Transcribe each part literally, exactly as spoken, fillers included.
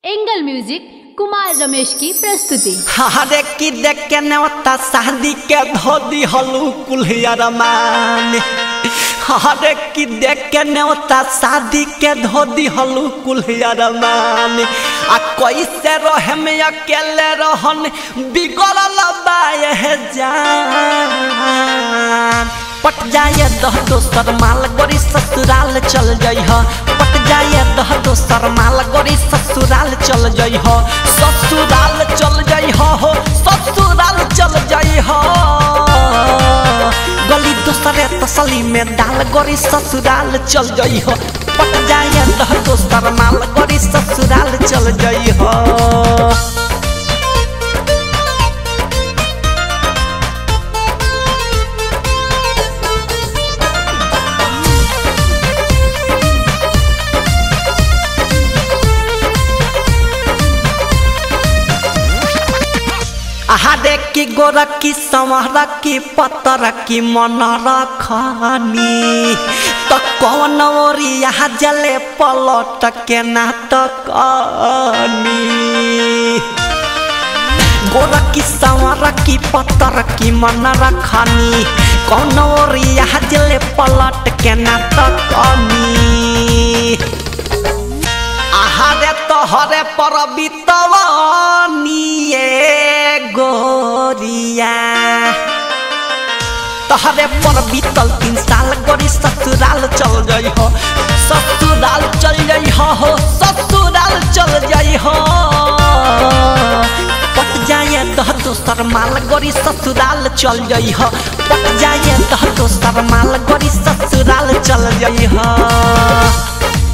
Angle music Kumar Ramesh की प्रस्तुति। हरे की देख के नवता शादी के धोदी हलू कुल्हिया रमान। हरे की देख के नवता शादी के धोदी हलू कुल्हिया रमान। आ कैसे रहे में अकेले रहन बिगड़ल बाए जान। पट जाए दह दोसर माल गोरी ससुराल चल जाइ ह। पट जाए दह दोसर माल गोरी ससुराल चल जाइ ह। ससुराल चल जाइ ह हो ससुराल चल जाइ ह। गली दोसरे तसली में डाल गोरी ससुराल चल जाइ ह। पट जाए दह दोसर माल गोरी ससुराल चल जाइ ह। हरे की गोरखी संवरा की पतर की मन रखनी तो कौन ओरिया जले पलट के नाटकनी। गोरखी संवरा की पतर की मन रखनी कौन ओरिया जले पलट के नाटकनी। हरे तो हरे पर बितवानी गोरिया तहरे पर बीतल तीन साल गोरी ससुराल चल जाइ हो। ससुराल चल जाइ हो ससुराल चल जाइ हो। पट जाए दह दोसर माल गोरी ससुराल चल जाइ हो। पट जाए दह दोसर माल गोरी ससुराल चल जाइ हो।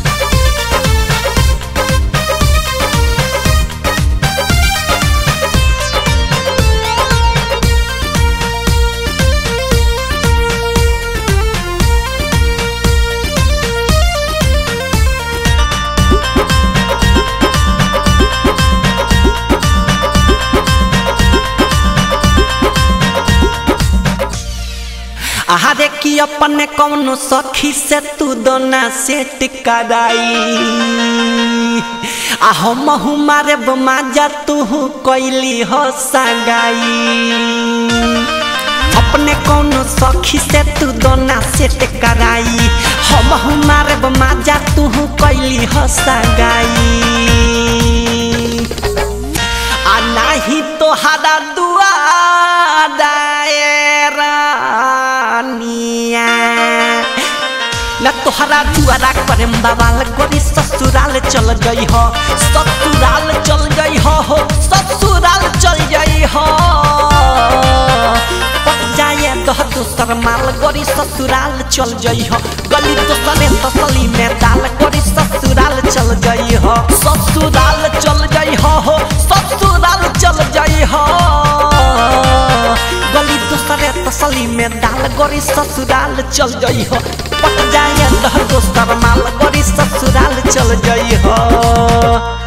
हरे की अपने कौनो सखी से तू दोना सेट कराई। आ हम हमारे बमाजा तू कैली हो सगाई। अपने कौनो सखी से तू दोना सेट कराई। हम हमारे बमाजा तू कैली हो सगाई। आ नहीं तो हरा दुआ दायरा न तोहरा दुआरा करे बवाल गोरी ससुराल चल गई हो। ससुराल चल गई हो ससुराल चल गई हो। पट जाए दह दोसर माल गोरी ससुराल चल गई हो। गली दोसरे तसली में डाल गोरी ससुराल चल गई हो। ससुराल चल गई हो ससुराल चल गई हो। गली दूसरे तसली में डाल गोरी ससुराल चल जाइ हो। पट जाए दह दोसर माल गोरी ससुराल चल जाइ हो।